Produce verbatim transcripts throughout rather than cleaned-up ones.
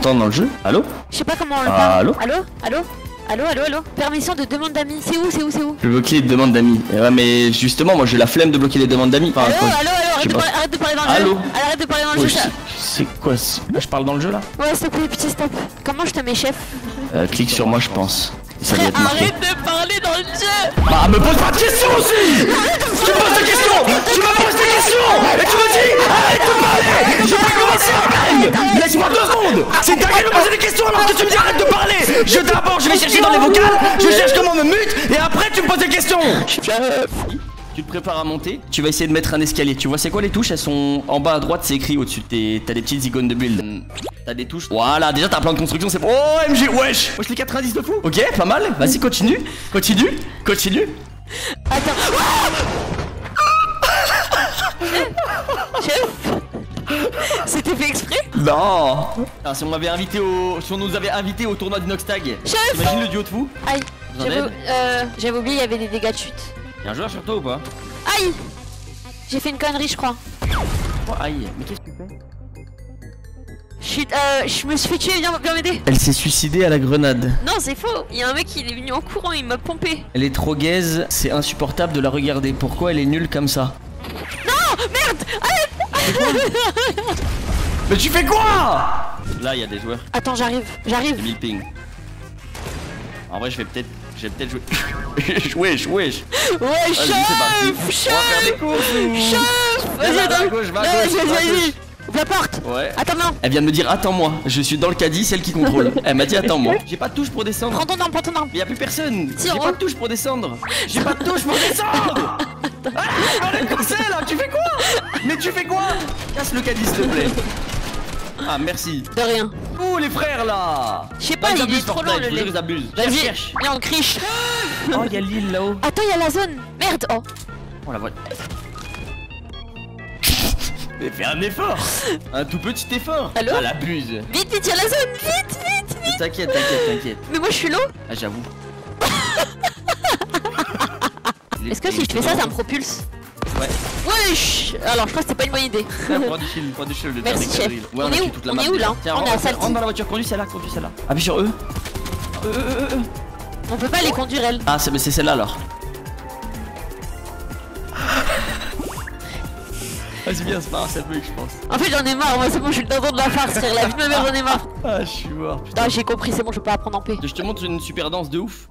m'entend dans le jeu? Allô? Je sais pas comment on le Ah, parle. allô? Allô? Allô? Allô, allô, allô? Permission de demande d'amis. C'est où, c'est où, c'est où? Je bloquer les demandes d'amis. Ouais, mais justement, moi j'ai la flemme de bloquer les demandes d'amis. Enfin, Allô, quoi, allô, allô, arrête de, pas. parler, arrête de parler dans le Allô? jeu. Arrête de parler dans le Ouais, jeu. ça- c'est quoi? Là, je parle dans le jeu là? Ouais, s'il te plaît, petit stop. Comment je te mets chef? euh, Clique sur moi, je pense. Ça doit être marqué. Arrête de parler dans le jeu. Bah, me pose pas de questions aussi! Tu me poses des questions! Tu me poses des questions! Et tu me dis, arrête de parler! J'ai pas commencé à parler! Laisse-moi deux secondes! C'est dingue de me poser des questions alors que tu me dis arrête de parler! Je d'abord, je vais chercher dans les vocales, je cherche comment me mute, et après tu me poses des questions! Tu te prépares à monter, tu vas essayer de mettre un escalier. Tu vois c'est quoi les touches? Elles sont en bas à droite, c'est écrit au-dessus. T'as des petites icônes de build. T'as des touches. Voilà, déjà t'as un plan de construction, c'est bon. Oh M G, wesh! Wesh les quatre-vingt-dix de fou. Ok, pas mal. Vas-y, continue. Continue. Continue. Attends. Chef. C'était fait exprès? Non. Ah, si on m'avait invité au. Si on nous avait invité au tournoi d'Inox Tag. Chef. Imagine le duo de fou. Aïe. Vous en J'avais êtes euh, j'avais oublié, il y avait des dégâts de chute. Y'a un joueur sur toi ou pas? Aïe. J'ai fait une connerie, je crois. Oh, aïe, mais qu'est-ce que tu fais? Je suis, euh, je me suis fait tuer, viens, viens m'aider. Elle s'est suicidée à la grenade. Non, c'est faux. Il y a un mec qui est venu en courant, il m'a pompé. Elle est trop gaze, c'est insupportable de la regarder. Pourquoi elle est nulle comme ça? Non, merde. Arrête. Mais tu fais quoi? Là, il y a des joueurs. Attends, j'arrive, j'arrive. J'ai mis le ping. En vrai, je vais peut-être. Je vais peut-être jouer. Wesh, wesh. Ouais, Vas-y, c'est parti. chef, On va faire des chef, courses. ou- chef. Va Vas-y, à attends. gauche, va à Non, gauche, vas-y, va à vas-y. gauche. Ouvre la porte. Ouais. Attends, non. Elle vient de me dire attends-moi. Je suis dans le caddie, celle qui contrôle. Elle m'a dit attends-moi. J'ai pas de touche pour descendre. Prends ton arme, prends ton arme. Mais y'a plus personne. Si, J'ai en pas haut. de touche pour descendre. J'ai pas de touche pour descendre. Ah, on est coincé là. Tu fais quoi? Mais tu fais quoi? Casse le caddie s'il te plaît. Ah merci. De rien. Ouh les frères là. Je sais pas, Ah, ils il est abusent, trop Fortnite, long, le je vous jure, lait. ils abusent. Vas-y, Cherche. viens, on criche. Oh y'a l'île là-haut. Attends, il y a la zone. Merde. Oh. Oh la voix. Mais fais un effort. Un tout petit effort. Allô? Elle abuse. Vite, vite, il y a la zone. Vite, vite, vite. T'inquiète, t'inquiète, t'inquiète. Mais moi, je suis low. Ah j'avoue. Est-ce que si je fais ça, ça me propulse? Ouais. Wesh. Alors, je crois que c'était pas une bonne idée. Prends du shield, prends du shield. de faire Merci, des chef. conneries, là. Ouais, On a est tué où? toute la On map est où, déjà. là? Tiens, On est rentre, à Salty. rentre dans la voiture, conduis celle-là, conduis celle-là. Appuie sur eux. Euh, euh, euh, euh. On peut pas les conduire, elle. Ah c'est mais c'est celle-là alors. Vas-y viens, c'est pas grave, ça bug je pense. En fait, j'en ai marre. Moi, c'est bon, je suis le dindon de la farce, frère. La vie de ma mère, j'en ai marre. Ah je suis mort putain. Ah, j'ai compris, c'est bon, je peux pas apprendre en paix. Je te montre une super danse de ouf.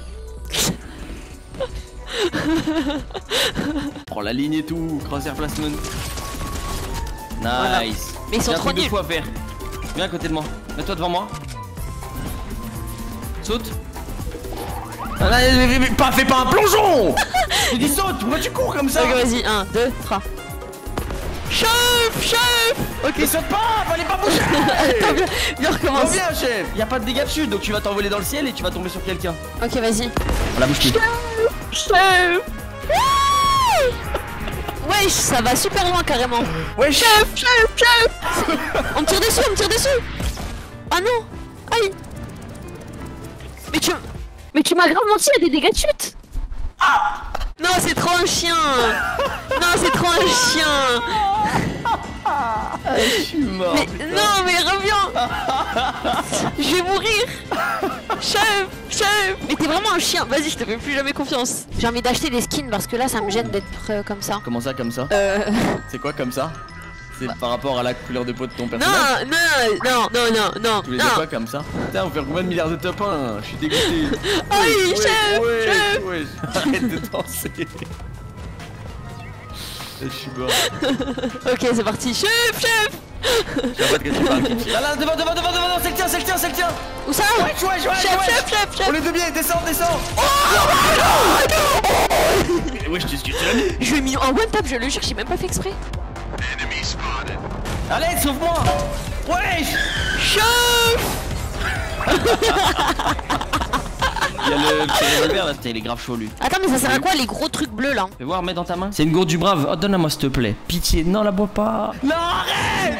Prends la ligne et tout, crosshair placement. Nice. Voilà. Mais ils sont J'ai un trop truc de nuls. fou à faire. Viens à côté de moi. Mets-toi devant moi. Saute. Ah, là, mais- mais- mais pas, fais pas un plongeon. Je dis saute, pourquoi tu cours comme ça? Ok, vas-y, un, deux, trois. Chef, chef. Ok, saute pas, fallait pas bouger. Attends, viens, viens, recommence. Reviens chef. Y'a pas de dégâts de chute, donc tu vas t'envoler dans le ciel et tu vas tomber sur quelqu'un. Ok, vas-y. On la bouge plus. Chef. Wesh, ça va super loin carrément. Ouais Chef, chef, chef. On me tire dessus, on me tire dessus. Ah non. Aïe. Mais tu... Mais tu m'as grave menti, il y a des dégâts de chute. Non, c'est trop un chien. Non, c'est trop un chien. Je suis mort. Mais putain. non, mais reviens. Je vais mourir. Chef, chef. Mais t'es vraiment un chien. Vas-y, je te fais plus jamais confiance. J'ai envie d'acheter des skins parce que là, ça me gêne d'être euh, comme ça. Comment ça comme ça? Euh... C'est quoi comme ça? C'est par rapport à la couleur de peau de ton Non, personnage? non, non, non, non, non, Tu les non. as quoi comme ça? Putain, on fait combien de milliards de top un? Je suis dégoûté. Aïe, Wesh, chef, wesh, chef. wesh. Arrête de danser. Je suis mort. Ok, c'est parti. Chef, chef. Je sais pas de quoi tu parles. Là, là, devant, devant, devant, devant, c'est le tien, c'est le tien, c'est le tien. Où ça? Wesh, wesh, wesh, Chef, wesh. chef, chef, chef. On est deux biais, descends, descends. Wesh, tu tu l'as mis? Je lui ai mis en one tap, je le jure, j'ai même pas fait exprès. Allez, sauve-moi. Wesh. Chef. Il y a le petit revolver là, putain, il est grave chaud lui. Attends, mais ça sert à quoi les gros trucs bleus là? Fais voir, mets dans ta main. C'est une gourde du brave. Oh, donne-la-moi s'il te plaît. Pitié, non, la bois pas. Non, arrête.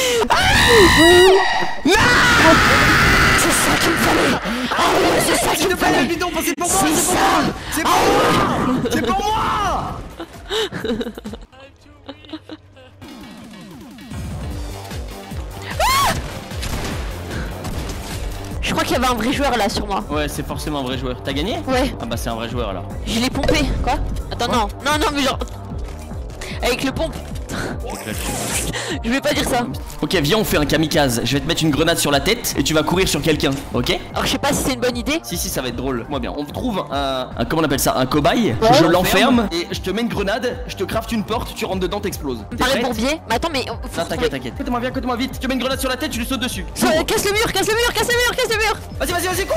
C'est ça qu'il me fallait. Ah ouais, c'est ça qu'il me fallait. Le bidon, c'est pour moi, C'est c'est pour ça. moi. C'est pour moi. C'est pour moi. Je crois qu'il y avait un vrai joueur là sur moi. Ouais, c'est forcément un vrai joueur. T'as gagné? Ouais. Ah bah c'est un vrai joueur alors. Je l'ai pompé. Quoi? Attends, Quoi? non. Non, non, mais genre. Avec le pompe. Je vais pas dire ça. Ok, viens, on fait un kamikaze. Je vais te mettre une grenade sur la tête et tu vas courir sur quelqu'un, ok? Alors je sais pas si c'est une bonne idée. Si, si, ça va être drôle. Moi bien, on trouve un, un comment on appelle ça? Un cobaye. Ouais. Je l'enferme et je te mets une grenade. Je te crafte une porte, tu rentres dedans, t'exploses. Me T'es paraît prête? bourbier. Mais attends, mais. Faut Non, trouver- t'inquiète, t'inquiète. Côté-moi, viens, côté-moi vite. Je te mets une grenade sur la tête, tu lui sautes dessus. Ça, casse le mur, casse le mur, casse le mur, casse le mur. Vas-y, vas-y, vas-y, cours.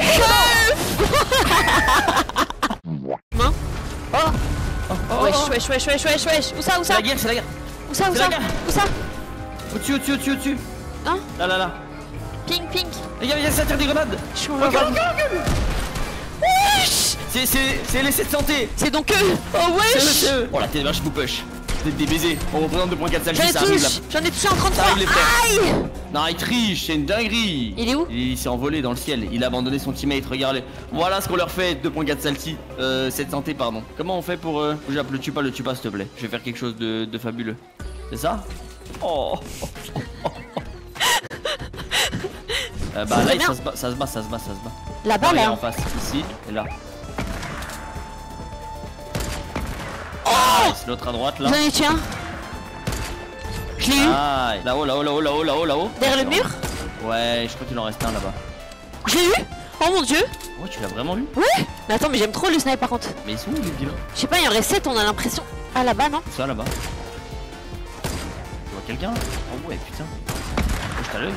Main. Oh. Oh, oh, Wesh, oh. wesh, wesh, wesh, wesh, wesh. Où ça, où C'est ça? la guerre, c'est la guerre. Où ça, où c'est ça? la guerre. Où ça? Au-dessus, au-dessus, au-dessus, au-dessus. Hein? Là, là, là. Ping, ping. Les gars, viens, ça tire des grenades. Je suis Regarde, regarde. regarde, regarde. Wesh. C'est, c'est, c'est l'essai de santé. C'est donc eux. Oh C'est le wesh. C E. Oh la tête vache vous push. Vous êtes des baisers. On représente deux point quatre J'en ai saltis, ça arrive là. touché. J'en ai touché en trente-trois. Ça arrive, les frères. Aïe. Non, il triche, c'est une dinguerie. Il est où? Il s'est envolé dans le ciel. Il a abandonné son teammate. Regardez. Voilà ce qu'on leur fait. deux point quatre saltis. Euh, sept santé, pardon. Comment on fait pour. Euh... J'appelle le tue pas, le tue pas, s'il te plaît. Je vais faire quelque chose de, de fabuleux. C'est ça? Oh. euh, bah C'est là, bien. ça se bat, ça se bat, ça se bat, ça se bat. Là-bas, Regarde, là. en face, ici et là. Oh. Nice. L'autre à droite là. J'en ai tué un. Je l'ai eu. Ah, là-haut, là-haut, là-haut, là-haut, là-haut, là-haut. Derrière le mur. Ouais, je crois qu'il en reste un là-bas. Je l'ai eu. Oh mon dieu. Ouais, tu l'as vraiment eu? Ouais. Mais attends, mais j'aime trop le snipe par contre. Mais ils sont où les vilains? Je sais pas, il y en reste sept, on a l'impression. Ah là-bas, non? Ça là-bas. Tu vois quelqu'un? Oh ouais, putain. Wesh, t'as l'œil.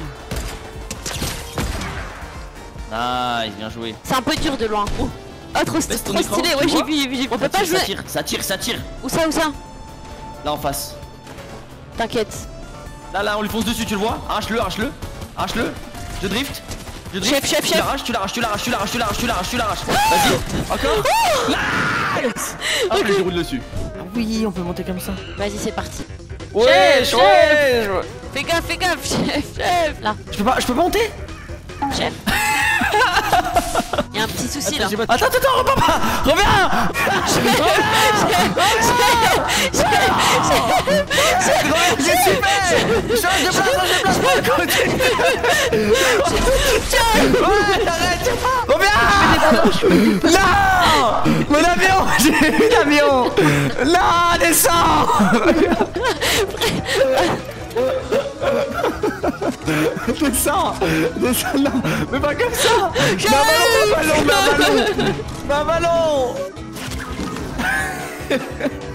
Nice, bien joué. C'est un peu dur de loin. Oh, oh trop, Baisse ton trop écran, stylé. tu Ouais, j'ai vois vu, j'ai vu, j'ai vu. On Ça peut pas tire, jouer. Ça tire, ça tire, ça tire. Où ça, où ça? Là en face. T'inquiète. Là, là, on lui fonce dessus, tu le vois? Arrache-le, arrache-le. Arrache-le. Je drift. Je drift. Chef, chef, Tu chef. l'arraches, tu l'arraches, tu l'arraches, tu l'arraches, tu l'arraches, tu l'arraches, tu l'arraches. Vas-y. Encore. Nice. Hop, je déroule dessus. Ah oui, on peut monter comme ça. Vas-y, c'est parti. Ouais, Chef, ouais. Fais gaffe, fais gaffe, chef, chef. Là, Je peux pas, je peux pas monter. chef. Y'a un petit souci là. Attends, attends, attends, reviens pas. Reviens. Je suis fait. Change de place, change de place, pas à côté. Ouais, arrête. Reviens. Non. Mon avion. J'ai vu l'avion. Non, descends. Descends. Descends, non. Mais pas comme ça. Ma ballon, ma ballon, ma ballon. Ma ballon.